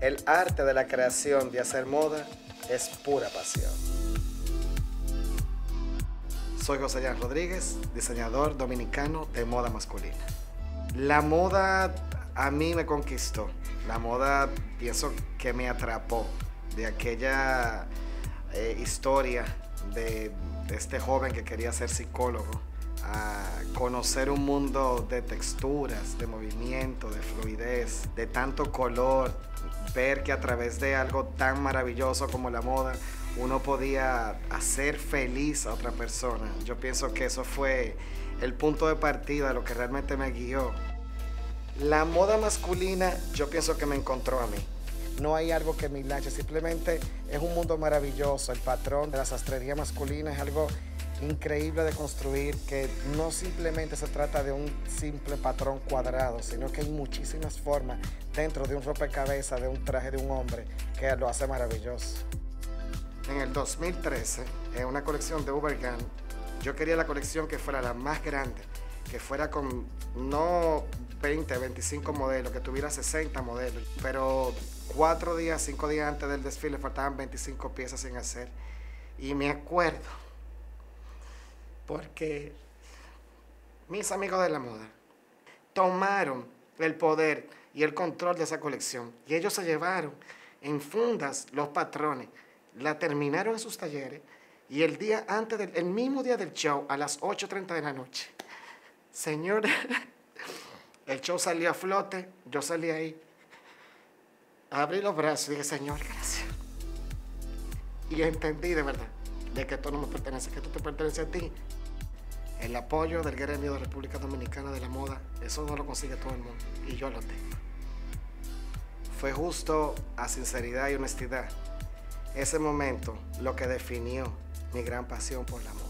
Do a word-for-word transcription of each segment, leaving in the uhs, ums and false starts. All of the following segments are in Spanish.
El arte de la creación de hacer moda es pura pasión. Soy José Jan Rodríguez, diseñador dominicano de moda masculina. La moda a mí me conquistó. La moda pienso que me atrapó de aquella eh, historia de, de este joven que quería ser psicólogo, a conocer un mundo de texturas, de movimiento, de fluidez, de tanto color, ver que a través de algo tan maravilloso como la moda uno podía hacer feliz a otra persona. Yo pienso que eso fue el punto de partida, lo que realmente me guió. La moda masculina yo pienso que me encontró a mí. No hay algo que me enganche, simplemente es un mundo maravilloso. El patrón de la sastrería masculina es algo increíble de construir, que no simplemente se trata de un simple patrón cuadrado, sino que hay muchísimas formas dentro de un rompecabezas, de un traje de un hombre, que lo hace maravilloso. En el dos mil trece, en una colección de Ubergun, yo quería la colección que fuera la más grande, que fuera con no veinte, veinticinco modelos, que tuviera sesenta modelos, pero cuatro días, cinco días antes del desfile faltaban veinticinco piezas sin hacer. Y me acuerdo, porque mis amigos de la moda tomaron el poder y el control de esa colección y ellos se llevaron en fundas los patrones, la terminaron en sus talleres y el día antes del el mismo día del show, a las ocho y treinta de la noche, señor, el show salió a flote, yo salí ahí, abrí los brazos y dije, Señor, gracias. Y entendí de verdad de que esto no me pertenece, que esto te pertenece a ti. El apoyo del gremio de República Dominicana de la moda, eso no lo consigue todo el mundo, y yo lo tengo. Fue justo a sinceridad y honestidad ese momento lo que definió mi gran pasión por la moda.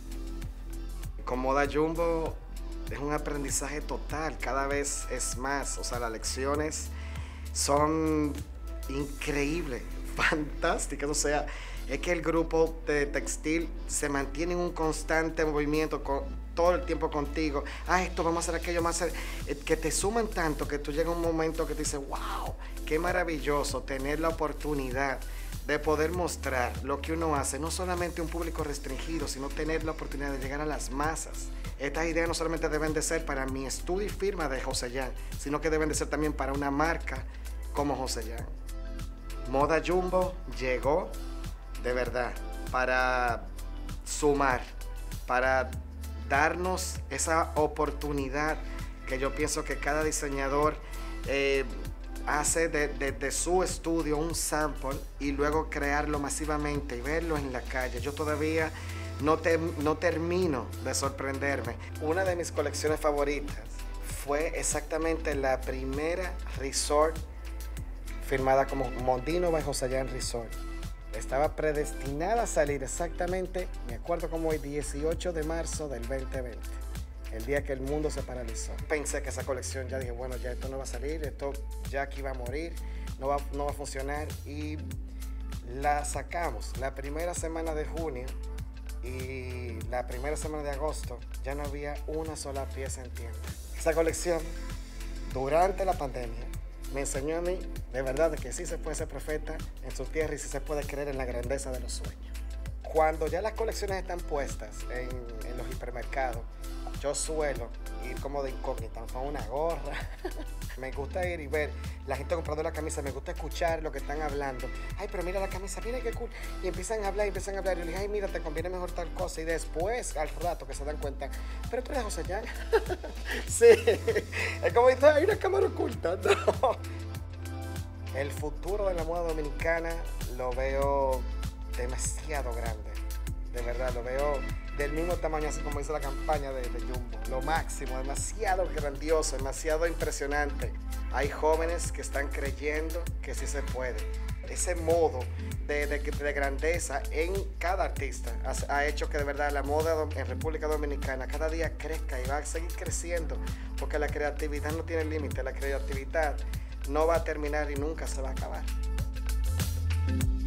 Con Moda Jumbo es un aprendizaje total, cada vez es más, o sea, las lecciones son increíbles, fantásticas, o sea, es que el grupo de textil se mantiene en un constante movimiento con, todo el tiempo contigo. Ah, esto, vamos a hacer aquello, vamos a hacer... Eh, que te suman tanto que tú llegas a un momento que te dices, wow, qué maravilloso tener la oportunidad de poder mostrar lo que uno hace, no solamente a un público restringido, sino tener la oportunidad de llegar a las masas. Estas ideas no solamente deben de ser para mi estudio y firma de José Jan, sino que deben de ser también para una marca como José Jan. Moda Jumbo llegó de verdad para sumar, para darnos esa oportunidad que yo pienso que cada diseñador eh, hace de, de, de su estudio un sample y luego crearlo masivamente y verlo en la calle. Yo todavía no, te, no termino de sorprenderme. Una de mis colecciones favoritas fue exactamente la primera Resort firmada como Mondino by José Jan Resort. Estaba predestinada a salir exactamente, me acuerdo como el dieciocho de marzo del veinte veinte, el día que el mundo se paralizó. Pensé que esa colección, ya dije, bueno, ya esto no va a salir, esto ya aquí va a morir, no va, no va a funcionar, y la sacamos la primera semana de junio y la primera semana de agosto ya no había una sola pieza en tienda. Esa colección, durante la pandemia, me enseñó a mí, de verdad, que sí se puede ser profeta en su tierra y sí se puede creer en la grandeza de los sueños. Cuando ya las colecciones están puestas en, en los hipermercados, yo suelo ir como de incógnita, con una gorra. Me gusta ir y ver la gente comprando la camisa, me gusta escuchar lo que están hablando. Ay, pero mira la camisa, mira qué cool. Y empiezan a hablar, y empiezan a hablar. Y yo le dije, ay, mira, te conviene mejor tal cosa. Y después, al rato, que se dan cuenta, pero tú eres José Jan. Sí, es como dice, hay una cámara oculta. No. El futuro de la moda dominicana lo veo demasiado grande. De verdad, lo veo del mismo tamaño, así como dice la campaña de, de Jumbo. Lo máximo, demasiado grandioso, demasiado impresionante. Hay jóvenes que están creyendo que sí se puede. Ese modo de, de, de grandeza en cada artista ha, ha hecho que de verdad la moda en República Dominicana cada día crezca y va a seguir creciendo, porque la creatividad no tiene límite, la creatividad no va a terminar y nunca se va a acabar.